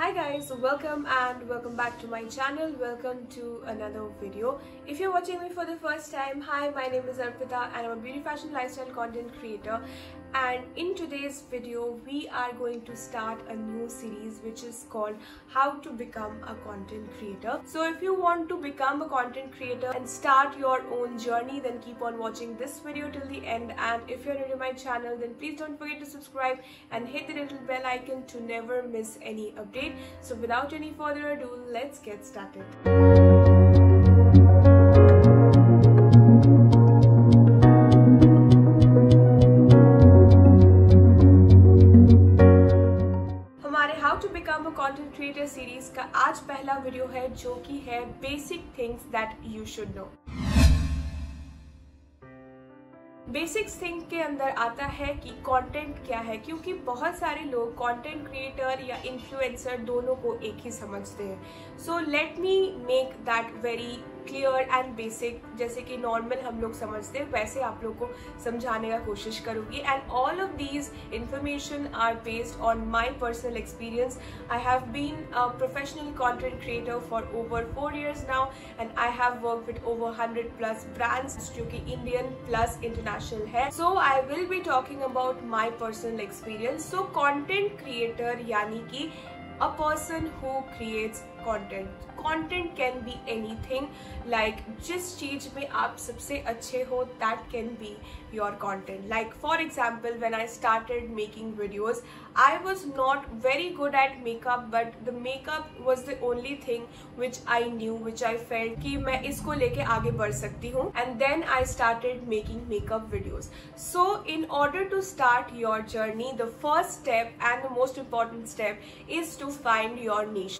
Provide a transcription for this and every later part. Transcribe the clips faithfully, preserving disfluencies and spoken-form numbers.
Hi guys, welcome and welcome back to my channel. Welcome to another video. If you're watching me for the first time, hi, my name is Arpita and I'm a beauty fashion lifestyle content creator. And in today's video, we are going to start a new series which is called How to Become a Content Creator. So if you want to become a content creator and start your own journey, then keep on watching this video till the end. And if you're new to my channel, then please don't forget to subscribe and hit the little bell icon to never miss any update. So without any further ado, let's get started. How to become a content creator series का आज पहला video है जो कि है basic things that you should know. Basics thing के अंदर आता है कि कंटेंट क्या है, क्योंकि बहुत सारे लोग कंटेंट क्रिएटर या इन्फ्लुएंसर दोनों को एक ही समझते हैं। So let me make that very clear and basic, जैसे कि नॉर्मल हम लोग समझते हैं वैसे आप लोग को समझाने का कोशिश करूंगी। And all of these information are based on my personal experience. I have been a professional content creator for over four years now and I have work with over hundred plus brands जो कि Indian plus international है। So I will be talking about my personal experience. So content creator यानी कि a person who creates content. Content can be anything, like जिस चीज में आप सबसे अच्छे हो, that can be your content. Like for example, when I started making videos, I was not very good at makeup, but the makeup was the only thing which I knew, which I felt कि मैं इसको लेके आगे बढ़ सकती हूँ. And then I started making makeup videos. So in order to start your journey, the first step and the most important step is to find your niche.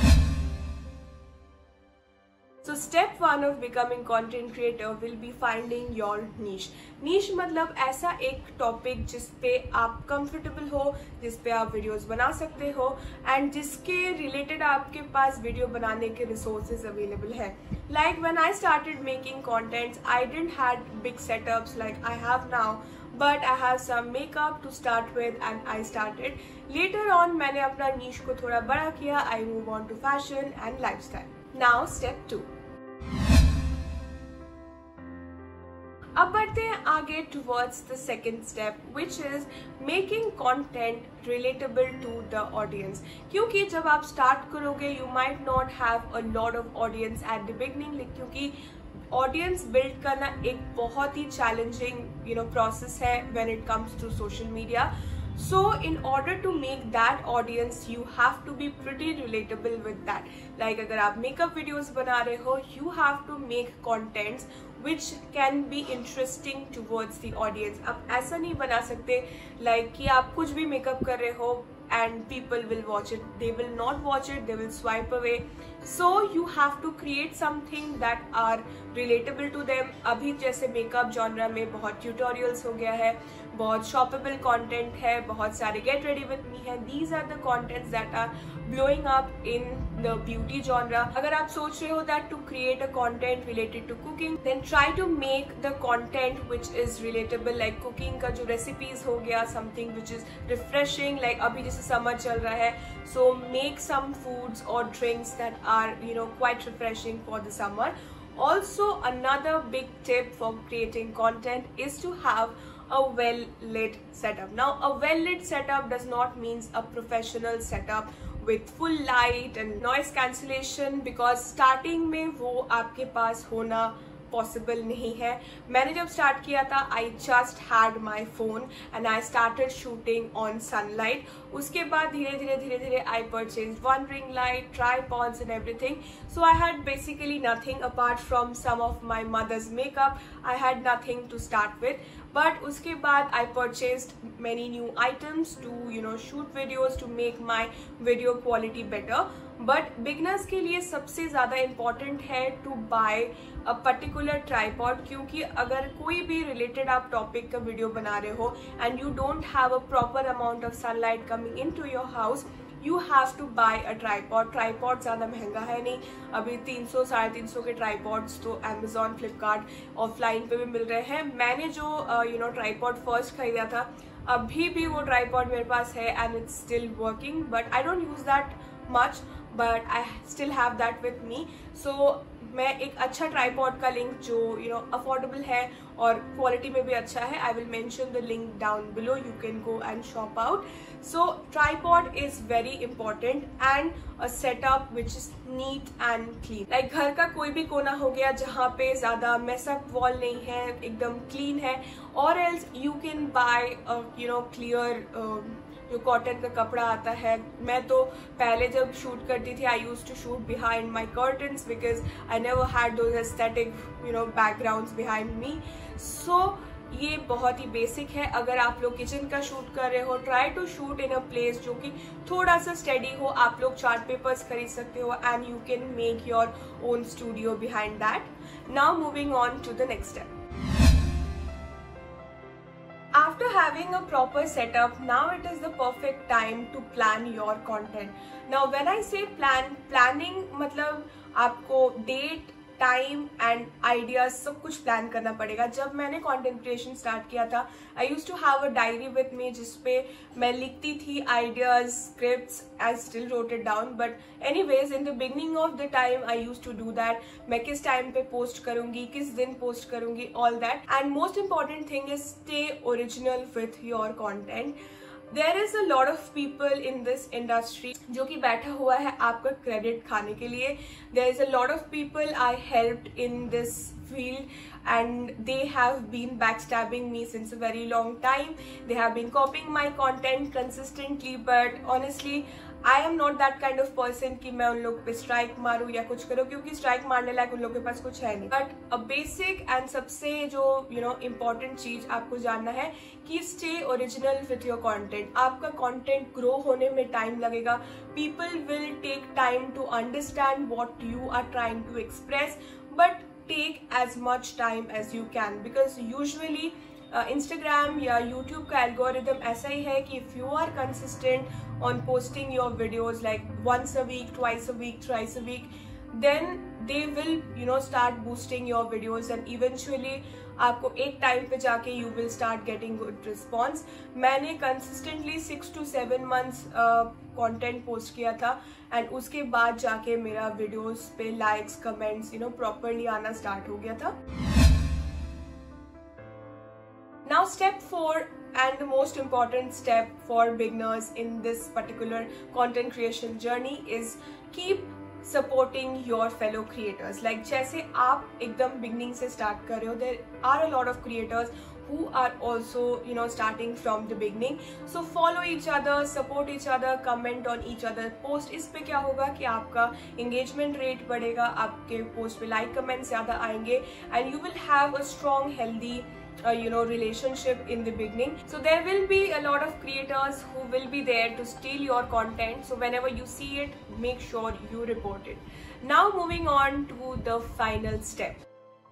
So step one of becoming content creator will be finding your niche. Niche मतलब ऐसा एक topic जिस पे आप comfortable हो, जिस पे आप वीडियोस बना सकते हो एंड जिसके रिलेटेड आपके पास वीडियो बनाने के रिसोर्सेज अवेलेबल है. Like when I started making contents, I didn't had big setups like I have now. But I have some makeup to start with and I started. Later on मैंने अपना niche को थोड़ा बड़ा किया. I move on to fashion and lifestyle. Now step two. अब बढ़ते हैं आगे towards the second step, which is making content relatable to the audience. क्योंकि जब आप start करोगे, you might not have a lot of audience at the beginning, क्योंकि audience build करना एक बहुत ही चैलेंजिंग यू नो प्रोसेस है when it comes to social media. So in order to make that audience, you have to be pretty relatable with that. Like अगर आप makeup videos बना रहे हो, you have to make contents which can be interesting towards the audience. अब ऐसा नहीं बना सकते like कि आप कुछ भी मेकअप कर रहे हो and people will watch it. They will not watch it, they will swipe away. So you have to create something that are relatable to them. अभी जैसे मेकअप जॉनरा में बहुत ट्यूटोरियल्स हो गया है, बहुत शॉपेबल कंटेंट है, बहुत सारे गेट रेडी विद मी है. These are the contents that are blowing up in the beauty genre. अगर आप सोच रहे हो that to create a content related to cooking, then try to make the content which is relatable, like cooking का जो recipes हो गया, something which is refreshing, like अभी जैसे समर चल रहा है, so make some foods or drinks that are you know quite refreshing for the summer. Also another big tip for creating content is to have a well lit setup. Now a well lit setup does not mean a professional setup with full light and noise cancellation, because starting में वो आपके पास होना possible नहीं है. मैंने जब start किया था, I just had my phone and I started shooting on sunlight. उसके बाद धीरे धीरे धीरे धीरे I purchase one ring light, tripods and everything. So I had basically nothing apart from some of my mother's makeup. I had nothing to start with. But उसके बाद I purchased many new items to you know shoot videos to make my video quality better. But beginners के लिए सबसे ज़्यादा important है to buy a particular tripod, क्योंकि अगर कोई भी रिलेटेड आप टॉपिक का वीडियो बना रहे हो and you don't have a proper amount of sunlight coming in to your house, you have to buy a tripod. Tripod ज़्यादा महंगा है नहीं. अभी तीन सौ साढ़े तीन सौ के ट्राईपॉड्स तो अमेजॉन, फ्लिपकार्ट ऑफलाइन पे भी मिल रहे हैं. मैंने जो यू नो ट्राईपॉड फर्स्ट खरीदा था, अभी भी वो ट्राईपॉड मेरे पास है and it's still working, but I don't use that much, but I still have that with me. So मैं एक अच्छा ट्राईपॉड का लिंक जो यू नो अफोर्डेबल है और क्वालिटी में भी अच्छा है, I will mention the link down below, you can go and shop out. So tripod is very important and a setup which is neat and clean. Like घर का कोई भी कोना हो गया जहाँ पे ज्यादा मेसअप वॉल नहीं है, एकदम क्लीन है, और else you can buy you know clear जो कॉटन का कपड़ा आता है. मैं तो पहले जब शूट करती थी I use to shoot behind my curtains because I never had those aesthetic you know backgrounds behind me. So ये बहुत ही बेसिक है. अगर आप लोग किचन का शूट कर रहे हो, try to shoot in a place जो कि थोड़ा सा स्टडी हो. आप लोग चार्ट पेपर्स खरीद सकते हो and you can make your own studio behind that. Now moving on to the next step. After having a proper setup, now it is the perfect time to plan your content. Now when I say plan, planning मतलब आपको date, time and ideas सब कुछ plan करना पड़ेगा. जब मैंने content creation start किया था I use to have a diary with me जिसपे मैं लिखती थी ideas, scripts. I still wrote it down, but anyways in the beginning of the time I use to do that. मैं किस time पे post करूंगी, किस दिन पोस्ट करूंगी, all that. And most important thing is stay original with your content. There is a lot of people in this industry जो कि बैठा हुआ है आपका क्रेडिट खाने के लिए. There is a lot of people I helped in this field and they have been backstabbing me since a very long time. They have been copying my content consistently, but honestly I am not that kind of person कि मैं उन लोग पे strike मारूँ या कुछ करूँ, क्योंकि strike मारने लायक उन लोग के पास कुछ है नहीं. बट अ बेसिक एंड सबसे जो यू नो इम्पोर्टेंट चीज आपको जानना है कि stay original with your content. आपका कंटेंट ग्रो होने में टाइम लगेगा. People will take time to understand what you are trying to express, but take as much time as you can, because usually Instagram या YouTube का algorithm ऐसा ही है कि if you are consistent on posting your videos like once a week, twice a week, thrice a week, then they will you know start boosting your videos and eventually आपको एक time पे जाके you will start getting good response. मैंने consistently six to seven months content post किया था and उसके बाद जाके मेरा वीडियोस पे likes, comments you know properly आना स्टार्ट हो गया था. Now step four and the most important step for beginners in this particular content creation journey is keep supporting your fellow creators. Like जैसे आप एकदम beginning से start कर रहे हो, there are a lot of creators who are also you know starting from the beginning. So follow each other, support each other, comment on each other post. इस पे क्या होगा कि आपका engagement rate बढ़ेगा, आपके post पे like comments ज़्यादा आएंगे and you will have a strong healthy Uh, you know relationship in the beginning. So there will be a lot of creators who will be there to steal your content, so whenever you see it, make sure you report it. Now moving on to the final step.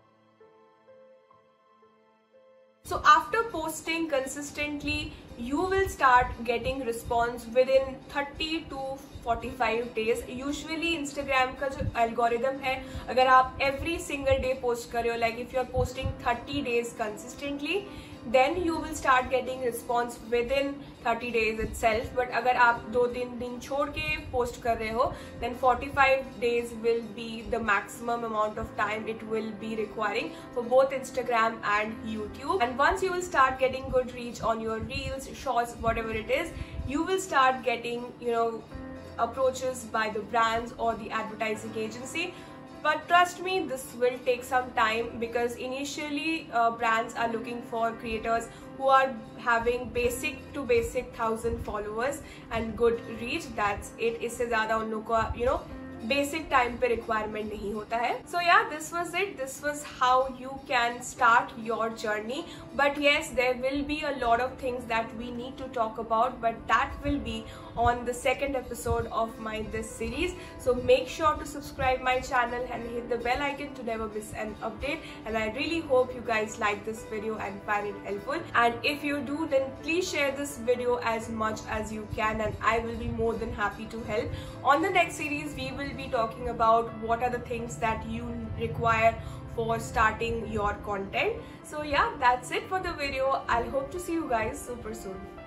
So after posting consistently, you will start getting response within thirty to forty-five days. Usually Instagram का जो algorithm है, अगर आप every single day post कर रहे हो, like if you are posting thirty days consistently, then you will start getting response within thirty days itself. But अगर आप दो तीन दिन छोड़ के post कर रहे हो, then forty-five days will be the maximum amount of time it will be requiring for both Instagram and YouTube. And once you will start getting good reach on your reels, shorts, whatever it is, you will start getting you know approaches by the brands or the advertising agency. But trust me, this will take some time because initially uh, brands are looking for creators who are having basic to basic thousand followers and good reach. That's it. इससे ज़्यादा उन लोगों का you know basic time पे requirement नहीं होता है. So yeah this was it. This was how you can start your journey. But yes, there will be a lot of things that we need to talk about, but that will be on the second episode of my this series. So make sure to subscribe my channel and hit the bell icon to never miss an update. And I really hope you guys like this video and find it helpful. And if you do, then please share this video as much as you can and I will be more than happy to help. On the next series, we will be talking about what are the things that you require for starting your content. So yeah, that's it for the video. I'll hope to see you guys super soon.